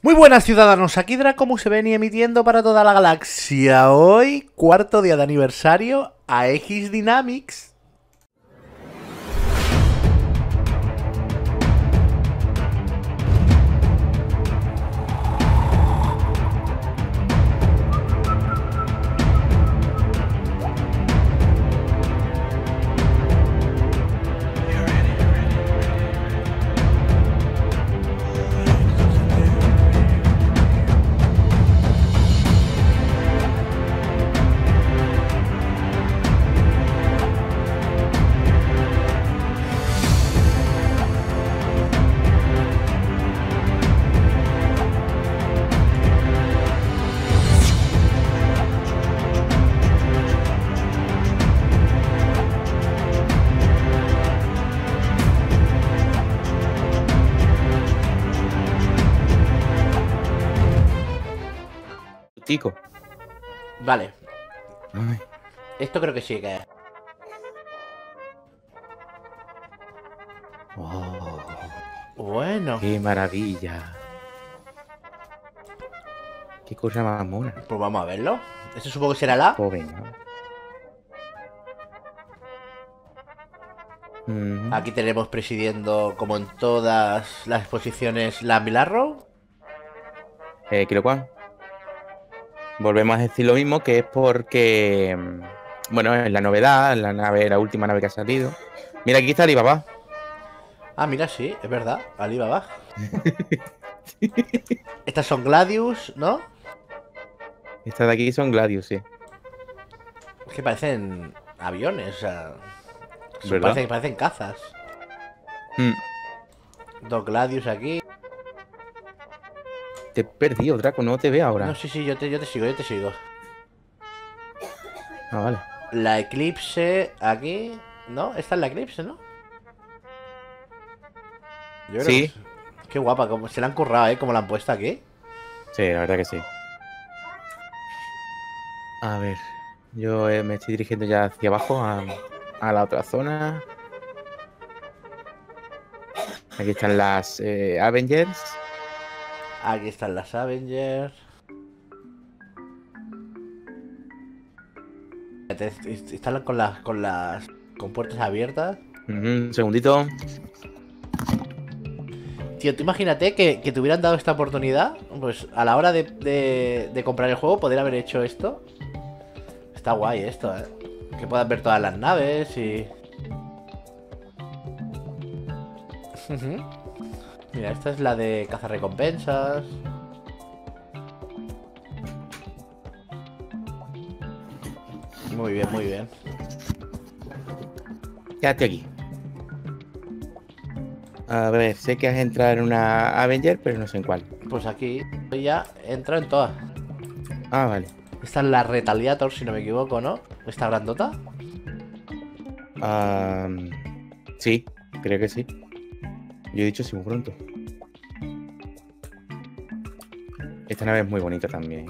Muy buenas ciudadanos, aquí Dracomus se ven emitiendo para toda la galaxia. Hoy, cuarto día de aniversario a X Dynamics. Tico. Vale, Ay. esto creo que sí que es. Oh, Bueno, qué maravilla. Qué cosa más mona. pues vamos a verlo. Esto supongo que será la. Pues venga. Aquí tenemos presidiendo, como en todas las exposiciones, la Millarrow. Creo cuál. Volvemos a decir lo mismo, que es porque, bueno, es la novedad, la nave, la última nave que ha salido. Mira, aquí está Alibaba. Ah, mira, sí, es verdad, Alibaba. Estas son Gladius, ¿no? Estas de aquí son Gladius, sí. Es que parecen aviones, o sea. ¿Verdad? Parecen cazas. Mm. Dos Gladius aquí. Te he perdido, Draco, no te veo No, ahora. sí, yo te sigo, yo te sigo. Ah, vale. La Eclipse aquí. ¿No? Esta es la Eclipse, ¿no? Yo creo que es. Sí, Qué guapa, como se la han currado, ¿eh? Como la han puesto aquí. sí, la verdad que sí. A ver, yo me estoy dirigiendo ya hacia abajo a la otra zona. Aquí están las Avengers. Aquí están las Avengers. Están con puertas abiertas. Un segundito. Tío, tú imagínate que te hubieran dado esta oportunidad. Pues a la hora de comprar el juego, poder haber hecho esto. Está guay esto, ¿eh? Que puedas ver todas las naves y. Ujú. Mira, esta es la de cazarrecompensas. Muy bien, muy bien. Quédate aquí. A ver, sé que has entrado en una Avenger, pero no sé en cuál. Pues aquí ya entra en todas. Ah, vale. Esta es la Retaliator, si no me equivoco, ¿no? Esta grandota. Ah, sí, creo que sí. Yo he dicho sí muy pronto. Esta nave es muy bonita también.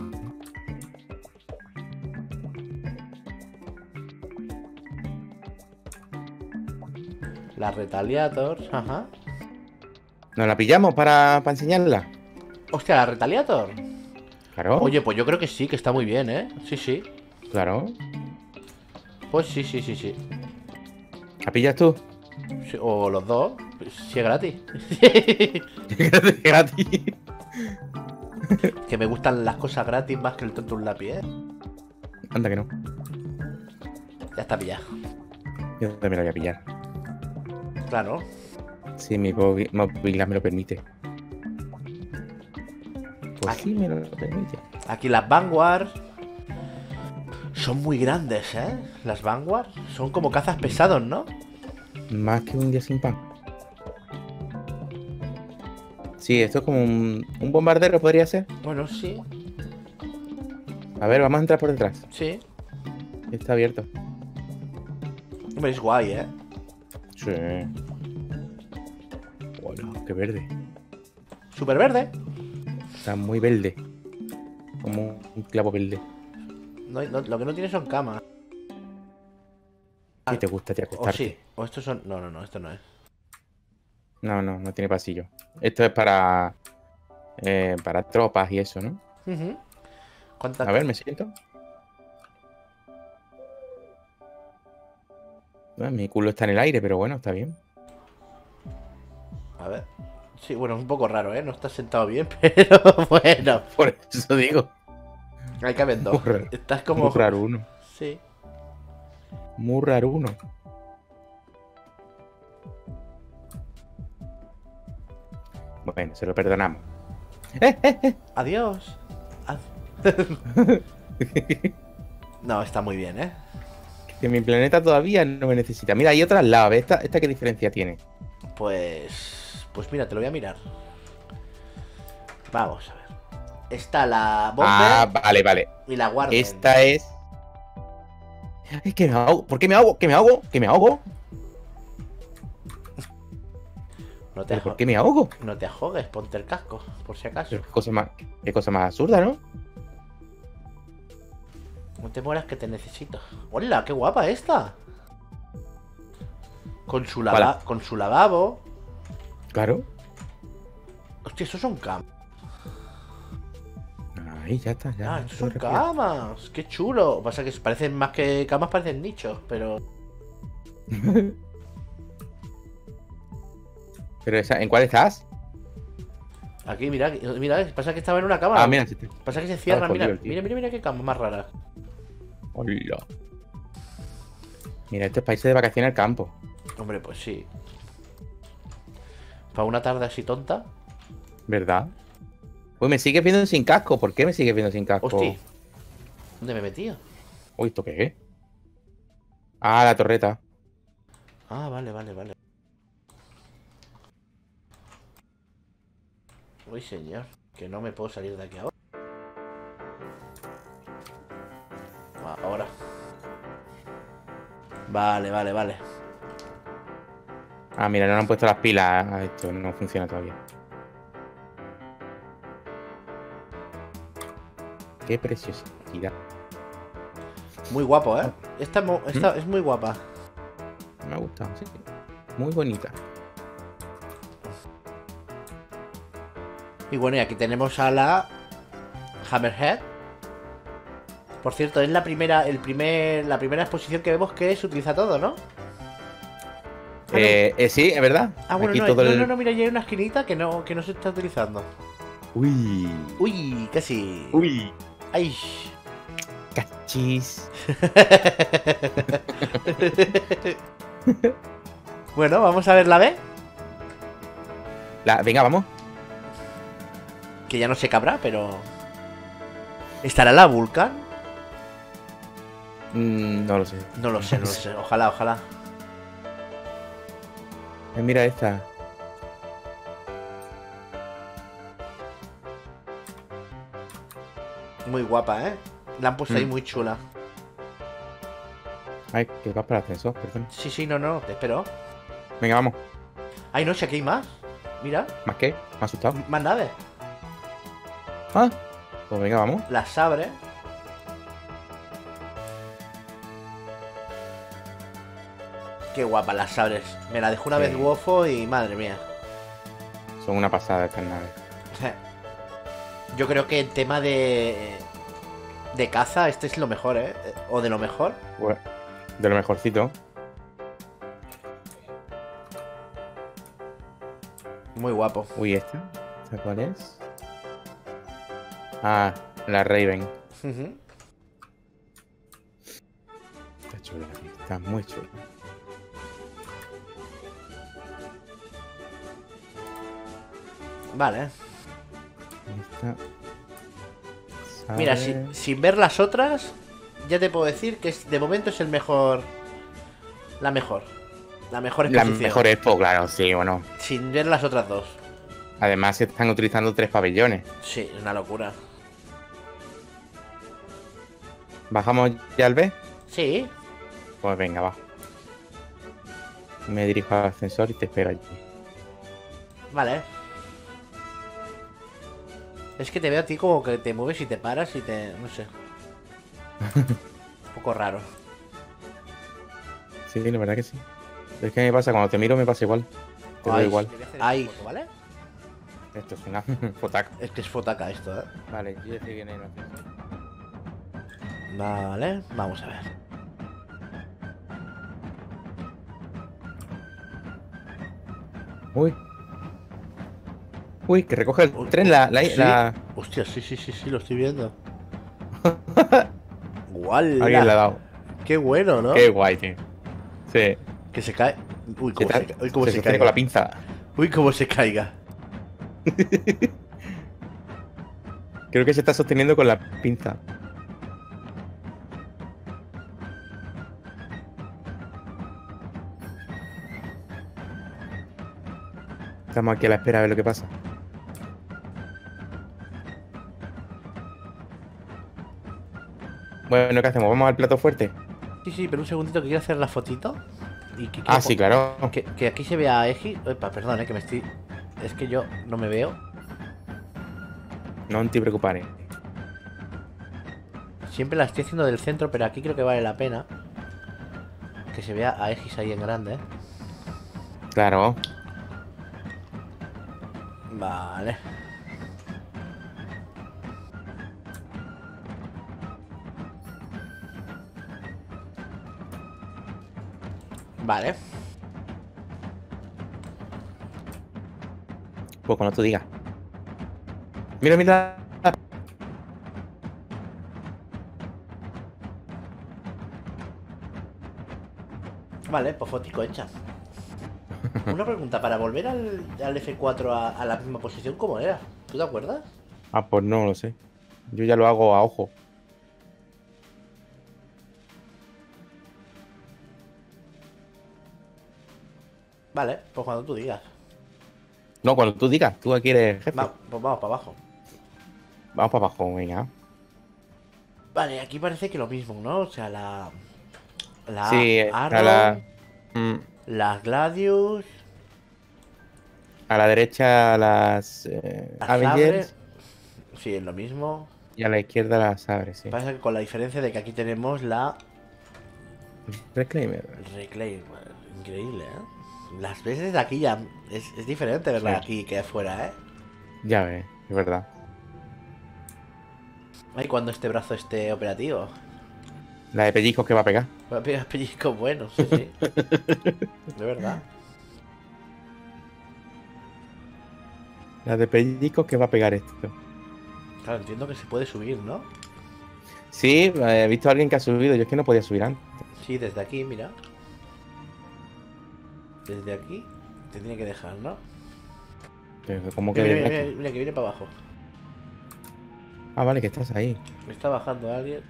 La Retaliator, ajá. ¿Nos la pillamos para enseñarla? Hostia, la Retaliator. Claro, Oye, pues yo creo que sí, que está muy bien, ¿eh? Sí, sí. claro. Pues sí, sí, sí, sí. ¿La pillas tú? Sí, o los dos. Si es gratis. Gratis. Que me gustan las cosas gratis más que el tonto un lápiz, ¿eh? Anda que no. Ya está pillado. Yo también la voy a pillar. Claro. Si mi movilidad me lo permite. Pues Aquí. sí, me lo permite. Aquí las Vanguard. Son muy grandes, ¿eh? Las Vanguard. Son como cazas pesados, ¿no? Más que un día sin pan. Sí, esto es como un bombardero, podría ser. Bueno, sí. A ver, vamos a entrar por detrás. Sí. Está abierto. Hombre, es guay, ¿eh? Sí. Bueno, qué verde. Súper verde. Está muy verde. Como un clavo verde. Lo que no tiene son camas. ¿Qué te gusta te O acostarte? sí. O estos son. No, esto no es. No, no tiene pasillo. Esto es para Para tropas y eso, ¿no? Ujú. ¿Cuántas? A ver, me siento. Mi culo está en el aire, pero bueno, está bien. A ver. Sí, bueno, es un poco raro, ¿eh? No estás sentado bien, pero bueno. Por eso digo. Hay que haber Muy dos. raro, Estás muy como... raro uno. Sí. Muy raro uno. Bueno, se lo perdonamos. Adiós. No, está muy bien, ¿eh? Que mi planeta todavía no me necesita. Mira, hay otra al lado. ¿Ves? ¿Esta qué diferencia tiene? Pues mira, te lo voy a mirar. Vamos a ver. Está la Ah, Bomber vale, vale. y la Warden. Esta es... Es que me ahogo. ¿Por qué me ahogo? ¿Que me ahogo? ¿Que me ahogo? No te, ¿Pero por qué me ahogo? no te ahogues, ponte el casco, por si acaso. Pero qué cosa más absurda, ¿no? No te mueras que te necesito. ¡Hola! ¡Qué guapa esta! Con su lavabo. Claro. Hostia, esos son camas. Ahí ya está. Ya, Ah, estos son camas. ¡Qué chulo! Pasa que parecen más que camas, parecen nichos, pero... Pero ¿en cuál estás? Aquí, mira, pasa que estaba en una cama. Ah, mira. Pasa que se cierra, jodido mira. el tío. Mira qué cama más rara. Hola. Mira, esto es para irse de vacaciones al campo. Hombre, pues sí. Para una tarde así tonta. ¿Verdad? Pues me sigues viendo sin casco. ¿Por qué me sigues viendo sin casco? Hostia. ¿Dónde me he metido? Uy, ¿esto qué es? Ah, la torreta. Ah, vale. Uy, señor. Que no me puedo salir de aquí ahora. Ahora. Vale. Ah, mira, no le han puesto las pilas a esto. No funciona todavía. Qué preciosidad. Muy guapo, ¿eh? Esta es muy guapa. Me ha gustado, sí. Muy bonita. Y bueno, y aquí tenemos a la Hammerhead. Por cierto, es la primera exposición que vemos que se utiliza todo, ¿no? Sí, es verdad. Ah, bueno, Aquí no, todo no, mira, ya hay una esquinita que no se está utilizando. Uy. Uy, casi. Uy. Ay. Cachis. Bueno, vamos a ver la B. Venga, vamos. Que ya no sé qué habrá, pero... ¿Estará la Vulcan? No lo sé. No lo sé. Ojalá. Mira esta. Muy guapa, ¿eh? La han puesto ahí muy chula. Ay, que vas para el ascensor, perdón. Sí, no, te espero. Venga, vamos. Ay, no, si aquí hay más. Mira, ¿Más qué? Me ha asustado. más naves. Ah, pues venga, vamos. Las Sabre. Qué guapa las Sabres. Me la dejó una Sí. vez Wofo y madre mía. Son una pasada estas naves. Yo creo que en tema de caza, este es lo mejor, ¿eh? O de lo mejor. Bueno, de lo mejorcito. Muy guapo. Uy, ¿esta? ¿Esta cuál es? Ah, la Raven. Ujú. Está chula, está muy chula. Vale. Esta... Mira, sabe- sin ver las otras, ya te puedo decir que de momento es el mejor. La mejor. La mejor La exposición. mejor expo, claro, sí, bueno. Sin ver las otras dos. Además, se están utilizando 3 pabellones. Sí, es una locura. ¿Bajamos ya al B? Sí. Pues venga, va. Me dirijo al ascensor y te espero allí. Vale. Es que te veo a ti como que te mueves y te paras y te... no sé. Un poco raro. Sí, la verdad que sí. Es que me pasa, cuando te miro me pasa igual. Te veo igual. Ay. Esto es una fotaca. Es que es fotaca esto, ¿eh? Vale, yo decía que no hay más. Vale, vamos a ver. Uy. Uy, que recoge el Uy, tren sí. la... Hostia, sí, lo estoy viendo. Alguien le ha ¡Guala! dado. Qué bueno, ¿no? Qué guay, tío. Sí. Que se cae. Uy, cómo se, uy, cómo Se se sostiene caiga. con la pinza. Uy, cómo se caiga. Creo que se está sosteniendo con la pinza. Estamos aquí a la espera a ver lo que pasa. Bueno, ¿qué hacemos? ¿Vamos al plato fuerte? Sí, pero un segundito que quiero hacer la fotito. Y que Ah, sí, claro. Que aquí se vea a Eji. Opa, perdón, que me estoy. Es que yo no me veo. No te preocupes. Siempre la estoy haciendo del centro, pero aquí creo que vale la pena que se vea a Egis ahí en grande, ¿eh? Claro. Vale. Vale. Pues cuando tú digas. Mira, mira. Vale, pues fotico hecha. Una pregunta, para volver al F4 a la misma posición, ¿cómo era? ¿Tú te acuerdas? Ah, pues no lo sé. Yo ya lo hago a ojo. Vale, pues cuando tú digas. No, cuando tú digas. Tú aquí eres jefe. Pues vamos para abajo. Vamos para abajo, venga. Vale, aquí parece que lo mismo, ¿no? O sea, la Sí, Arrow, mm, las Gladius, a la derecha las las Avengers Sabre. Sí, es lo mismo. y a la izquierda las Sabres, sí. Pasa que con la diferencia de que aquí tenemos la Reclaimer. Reclaim. Increíble, ¿eh? Las ves desde aquí ya. Es diferente verla Sí. aquí que afuera, ¿eh? Ya ves, es verdad. Ay, cuando este brazo esté operativo. La de pellizcos que va a pegar. Va a pegar pellizcos buenos, sí, sí. De verdad. La de pellizcos que va a pegar esto. Claro, entiendo que se puede subir, ¿no? Sí, he visto a alguien que ha subido. Yo es que no podía subir antes. Sí, desde aquí, mira. Desde aquí te tiene que dejar, ¿no? Pero ¿cómo que Mira, desde mira, aquí? mira, que viene para abajo. Ah, vale, que estás ahí. Me está bajando alguien.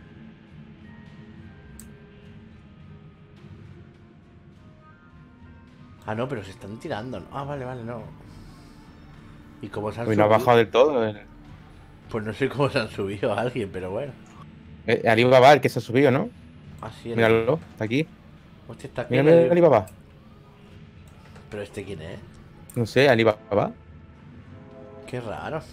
Ah, no, pero se están tirando, ¿no? Ah, vale, no. ¿Y cómo se han Uy, no ha subido? bajado del todo. Pues no sé cómo se han subido a alguien, pero bueno. Alibaba, el que se ha subido, ¿no? Así es. Míralo, está aquí. Hostia, está aquí. Mira, mira, Alibaba. Pero este quién es. No sé, Alibaba. Qué raro.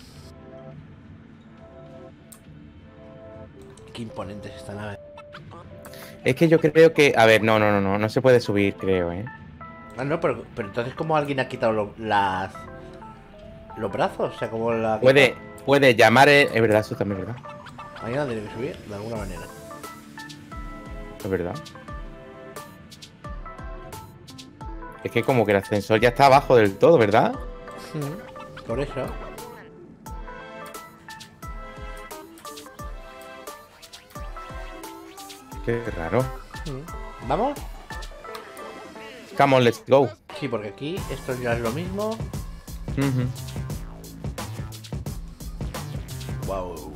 Qué imponente es esta nave. Es que yo creo que. A ver, no se puede subir, creo, ¿eh? Ah, no, pero entonces, ¿cómo alguien ha quitado los brazos? O sea, como la. Puede llamar. Es verdad, eso también es verdad. Alguien la tiene que subir de alguna manera. Es verdad. Es que como que el ascensor ya está abajo del todo, ¿verdad? Por eso. Qué raro. ¿Vamos? Come on, let's go. Sí, porque aquí esto ya es lo mismo. Ujú. Wow.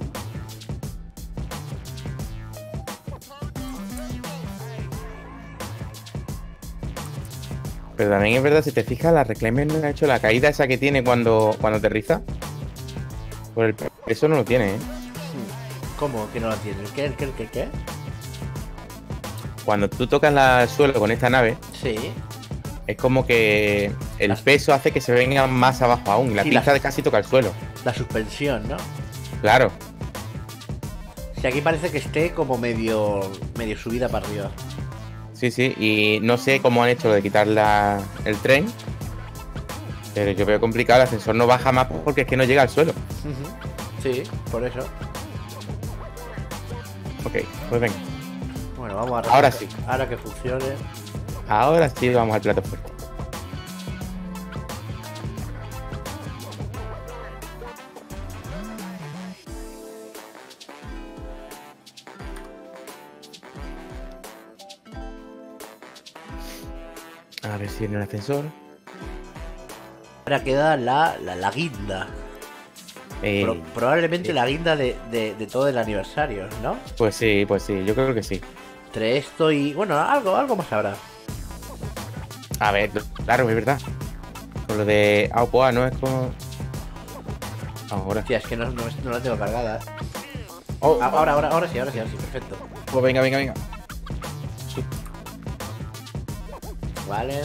Pero también es verdad, si te fijas, la Reclaimer no ha hecho la caída esa que tiene cuando aterriza. Por el peso no lo tiene, ¿eh? ¿Cómo que no la tiene? ¿Qué? Cuando tú tocas el suelo con esta nave, Sí. es como que el peso hace que se venga más abajo aún. La Sí, pista casi toca el suelo. La suspensión, ¿no? Claro. Si aquí parece que esté como medio subida para arriba. Sí, y no sé cómo han hecho lo de quitar el tren. Pero yo veo complicado, el ascensor no baja más porque es que no llega al suelo. Sí, por eso. Ok, pues venga. Bueno, vamos a Ahora sí. Ahora que funcione. Ahora sí vamos al plato fuerte. A ver si viene el ascensor. Ahora queda la guinda. Probablemente la guinda de todo el aniversario, ¿no? Pues sí, yo creo que sí. Entre esto y... Bueno, algo más habrá. A ver, claro, es verdad. Con lo de Aopoa, ¿no? Es como... Ahora. Hostia, es que no la tengo cargada. Oh, Ahora sí, perfecto. pues venga. Sí. Vale.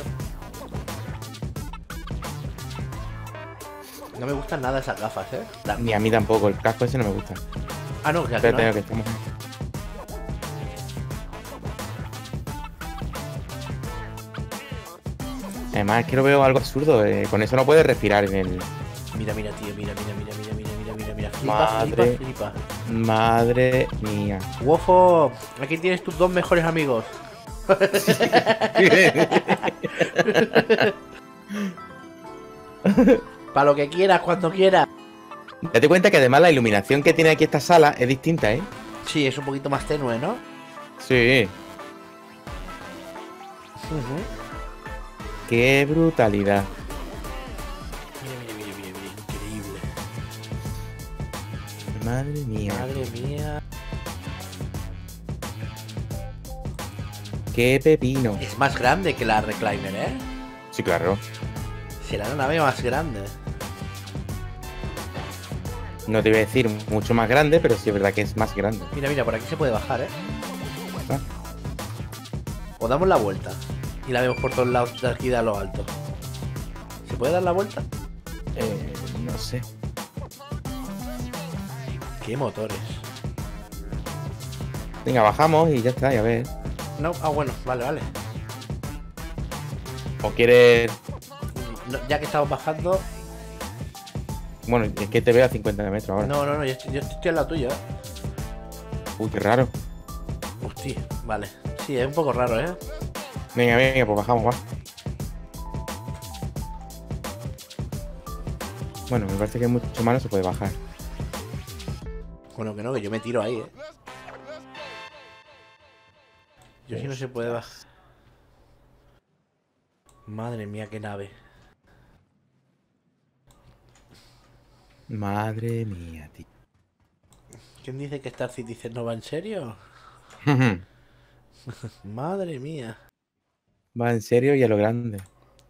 No me gustan nada esas gafas, ¿eh? Ni a mí tampoco, el casco ese no me gusta. Ah, no, que aquí Espérate, no. que estamos... Además, es que lo veo algo absurdo. Con eso no puedes respirar en el... Mira, tío, mira. Madre. Flipa. Madre mía. Wofo, aquí tienes tus dos mejores amigos. Para lo que quieras, cuando quieras. Date cuenta que además la iluminación que tiene aquí esta sala es distinta, ¿eh? Sí, es un poquito más tenue, ¿no? Sí. Qué brutalidad. Mira, increíble. Madre mía. Madre mía. Qué pepino. Es más grande que la Recliner, ¿eh? Sí, claro. Será una nave más grande. No te voy a decir mucho más grande, pero sí es verdad que es más grande. Mira, por aquí se puede bajar, ¿eh? Ah. O damos la vuelta y la vemos por todos lados de aquí de a lo alto. ¿Se puede dar la vuelta? No sé. ¿Qué motores? Venga, bajamos y ya está, y a ver. No, bueno, vale. ¿O quieres...? No, ya que estamos bajando... Bueno, es que te veo a 50 metros ahora. No, yo estoy al lado tuyo, ¿eh? Uy, qué raro. Hostia, vale. Sí, es un poco raro, ¿eh? Venga, pues bajamos, va. Bueno, me parece que mucho más no se puede bajar. Bueno, que yo me tiro ahí, ¿eh? Yo sí no se puede bajar. Madre mía, qué nave. Madre mía, tío. ¿Quién dice que Star Citizen no va en serio? Madre mía. Va en serio y a lo grande.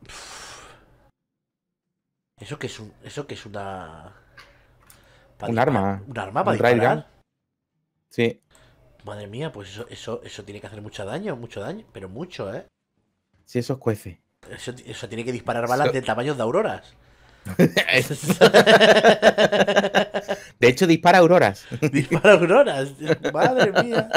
¿Eso qué es una... Un arma. ¿Un arma para Un railgun. disparar? Sí. Madre mía, pues eso tiene que hacer mucho daño, pero mucho, ¿eh? Sí, eso cuece. Eso tiene que disparar balas de tamaños de auroras. De hecho, dispara auroras. Dispara auroras. Madre mía.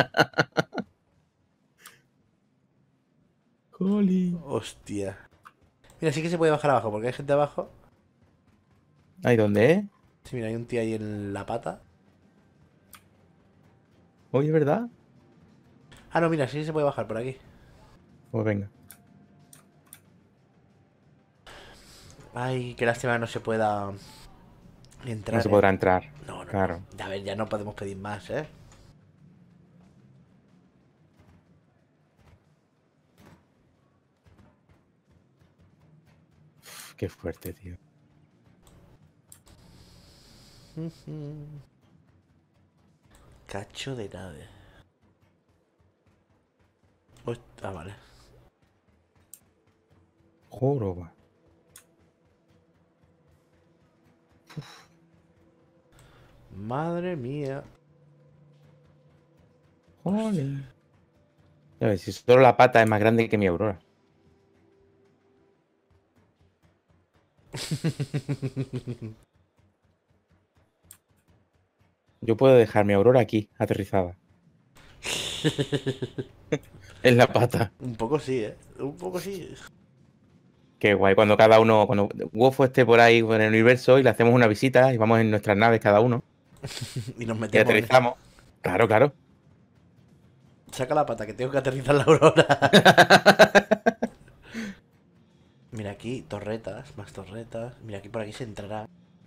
Joli. Hostia. Mira, sí que se puede bajar abajo, porque hay gente abajo. ¿Ahí dónde es? Sí, mira, hay un tío ahí en la pata. Oye, ¿verdad? Ah, no, mira, sí que se puede bajar por aquí. Pues venga. Ay, qué lástima que no se pueda entrar. No se podrá entrar. No. Claro. A ver, ya no podemos pedir más, ¿eh? Uf, qué fuerte, tío. Cacho de nave. Ah, vale. Joroba. Madre mía. Jole. A ver, si solo la pata es más grande que mi aurora. Yo puedo dejar mi aurora aquí, aterrizada. En la pata. Un poco sí, ¿eh? Un poco sí. Qué guay, cuando cada uno, cuando Wofo esté por ahí en el universo y le hacemos una visita y vamos en nuestras naves cada uno Y nos y metemos en... aterrizamos. Claro, claro. Saca la pata, que tengo que aterrizar la aurora. Mira aquí, torretas, más torretas. Mira aquí, por aquí se entrará.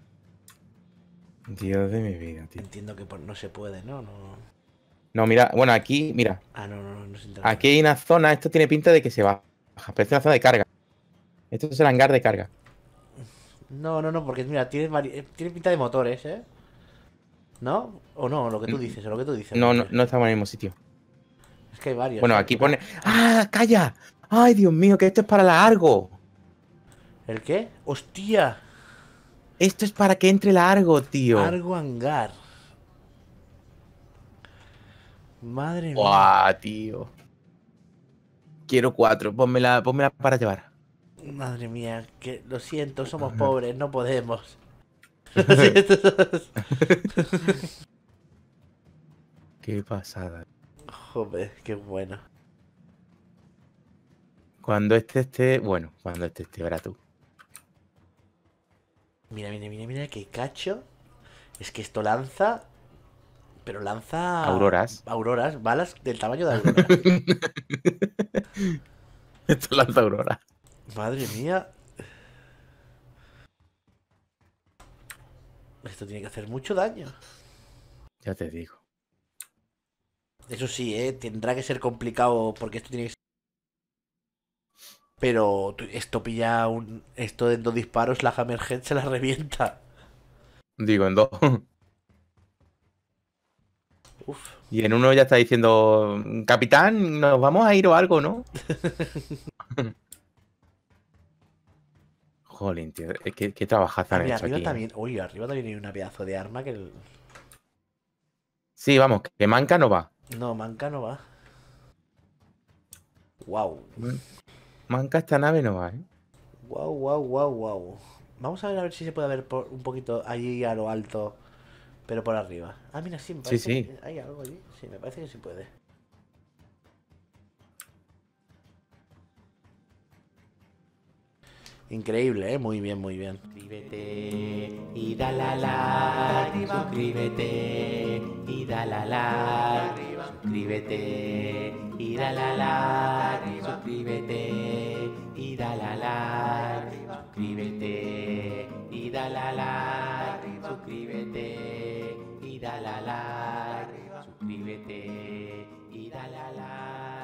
Dios de mi vida, tío. Entiendo que no se puede, ¿no? No. No, mira, bueno, aquí, mira, Ah, no se entrará. aquí hay una zona, esto tiene pinta de que se baja, pero es una zona de carga. Esto es el hangar de carga. No, porque mira, tiene pinta de motores, ¿eh? ¿No? O no, lo que tú dices, o lo que tú dices, No, no, Roger. no estamos en el mismo sitio. Es que hay varios, Bueno, ¿eh? aquí pone. ¡Ah, calla! ¡Ay, Dios mío, que esto es para la Argo! ¿El qué? ¡Hostia! Esto es para que entre la Argo, tío. Argo Hangar. Madre mía. ¡Guau, tío! Quiero 4, pónmela para llevar. Madre mía, que lo siento, somos pobres, no podemos. Lo siento. Qué pasada. Joder, qué bueno. Cuando este esté. Bueno, cuando este esté, verás tú. Mira, qué cacho. Es que esto lanza. Pero lanza. Auroras. Auroras, balas del tamaño de auroras. Esto lanza Aurora. Madre mía. Esto tiene que hacer mucho daño. Ya te digo. Eso sí, tendrá que ser complicado porque esto tiene que ser... Pero esto pilla un... Esto en 2 disparos la Hammerhead se la revienta. Digo, en 2. Uf. Y en uno ya está diciendo, capitán, nos vamos a ir o algo, ¿no? Jolín, tío, qué trabajazo Ah, han mira, hecho arriba aquí, ¿eh? también... Uy, arriba también hay una pedazo de arma que... Sí, vamos, que manca no va. No, manca no va. Wow. Manca esta nave no va, ¿eh? Wow. Vamos a ver si se puede ver un poquito allí a lo alto, pero por arriba. Ah, mira, sí, me Sí, parece sí. que hay algo allí. Sí, me parece que sí puede. Increíble, ¿eh? Muy bien, muy bien. Suscríbete y da la like. Suscríbete y da la like. Suscríbete y da la like. Suscríbete y da la like. Suscríbete y da la like. Suscríbete y da la like. Suscríbete y da la like.